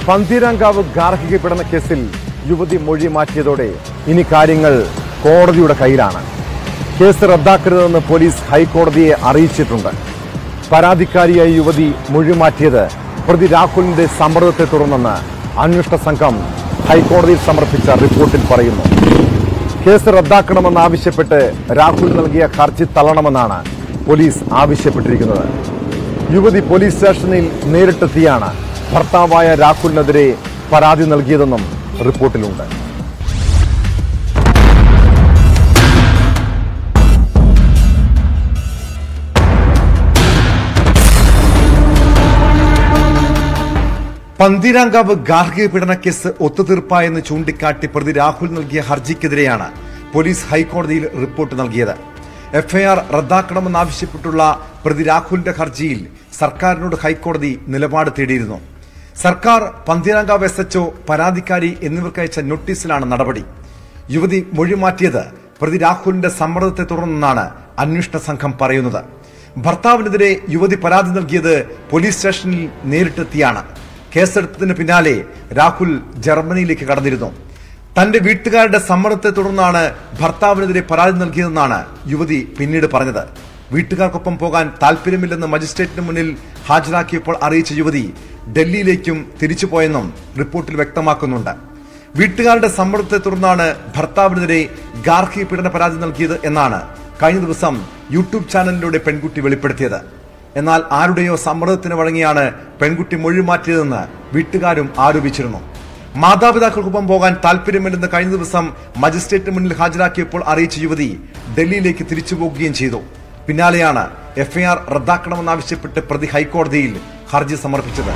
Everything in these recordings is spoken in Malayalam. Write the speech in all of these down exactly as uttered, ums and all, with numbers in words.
പന്തീരാങ്കാവ് ഗാർഹിക പീഡന കേസിൽ യുവതി മൊഴി മാറ്റിയതോടെ ഇനി കാര്യങ്ങൾ കോടതിയുടെ കയ്യിലാണ്. കേസ് റദ്ദാക്കരുതെന്ന് പോലീസ് ഹൈക്കോടതിയെ അറിയിച്ചിട്ടുണ്ട്. പരാതിക്കാരിയായ യുവതി മൊഴി മാറ്റിയത് പ്രതി രാഹുലിന്റെ സമ്മർദ്ദത്തെ തുടർന്നെന്ന് അന്വേഷണ സംഘം ഹൈക്കോടതിയിൽ സമർപ്പിച്ച റിപ്പോർട്ടിൽ പറയുന്നു. കേസ് റദ്ദാക്കണമെന്നാവശ്യപ്പെട്ട് രാഹുൽ നൽകിയ ഹർജി തള്ളണമെന്നാണ് പോലീസ് ആവശ്യപ്പെട്ടിരിക്കുന്നത്. യുവതി പോലീസ് സ്റ്റേഷനിൽ നേരിട്ടെത്തിയാണ് ഭർത്താവായ രാഹുലിനെതിരെ പരാതി നൽകിയതെന്നും റിപ്പോർട്ടിലുണ്ട്. പന്തീരാങ്കാവ് ഗാർഹിക പീഡന കേസ് ഒത്തുതീർപ്പായെന്ന് ചൂണ്ടിക്കാട്ടി പ്രതി രാഹുൽ നൽകിയ ഹർജിക്കെതിരെയാണ് പോലീസ് ഹൈക്കോടതിയിൽ റിപ്പോർട്ട് നൽകിയത്. എഫ്ഐആർ റദ്ദാക്കണമെന്നാവശ്യപ്പെട്ടുള്ള പ്രതി രാഹുലിന്റെ ഹർജിയിൽ സർക്കാരിനോട് ഹൈക്കോടതി നിലപാട് തേടിയിരുന്നു. സർക്കാർ പന്തീരാങ്കാവ് എസ് എച്ച്ഒ പരാതിക്കാരി എന്നിവർക്കയച്ച നോട്ടീസിലാണ് നടപടി. യുവതി മൊഴി മാറ്റിയത് പ്രതി രാഹുലിന്റെ സമ്മർദ്ദത്തെ തുടർന്നാണ് അന്വേഷണ സംഘം പറയുന്നത്. ഭർത്താവിനെതിരെ യുവതി പരാതി നൽകിയത് പോലീസ് സ്റ്റേഷനിൽ നേരിട്ടെത്തിയാണ്. കേസെടുത്തതിന് പിന്നാലെ രാഹുൽ ജർമ്മനിയിലേക്ക് കടന്നിരുന്നു. തന്റെ വീട്ടുകാരുടെ സമ്മർദ്ദത്തെ തുടർന്നാണ് ഭർത്താവിനെതിരെ പരാതി നൽകിയതെന്നാണ് യുവതി പിന്നീട് പറഞ്ഞത്. വീട്ടുകാർക്കൊപ്പം പോകാൻ താല്പര്യമില്ലെന്ന് മജിസ്ട്രേറ്റിന് മുന്നിൽ ഹാജരാക്കിയപ്പോൾ അറിയിച്ച യുവതി ഡൽഹിയിലേക്കും തിരിച്ചുപോയെന്നും റിപ്പോർട്ടിൽ വ്യക്തമാക്കുന്നുണ്ട്. വീട്ടുകാരുടെ സമ്മർദ്ദത്തെ തുടർന്നാണ് ഭർത്താവിനെതിരെ ഗാർഹിക പീഡന പരാതി നൽകിയത് എന്നാണ് കഴിഞ്ഞ ദിവസം യൂട്യൂബ് ചാനലിലൂടെ പെൺകുട്ടി വെളിപ്പെടുത്തിയത്. എന്നാൽ ആരുടെയോ സമ്മർദ്ദത്തിന് വഴങ്ങിയാണ് പെൺകുട്ടി മൊഴി മാറ്റിയതെന്ന് വീട്ടുകാരും ആരോപിച്ചിരുന്നു. മാതാപിതാക്കൾക്കൊപ്പം പോകാൻ താല്പര്യമില്ലെന്ന് കഴിഞ്ഞ ദിവസം മജിസ്ട്രേറ്റിന് മുന്നിൽ ഹാജരാക്കിയപ്പോൾ അറിയിച്ച യുവതി ഡൽഹിയിലേക്ക് തിരിച്ചുപോകുകയും ചെയ്തു. പിന്നാലെയാണ് എഫ്ഐആർ റദ്ദാക്കണമെന്നാവശ്യപ്പെട്ട് പ്രതി ഹൈക്കോടതിയിൽ ഹർജി സമർപ്പിച്ചത്.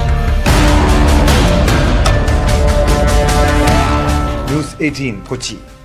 News eighteen Kochi.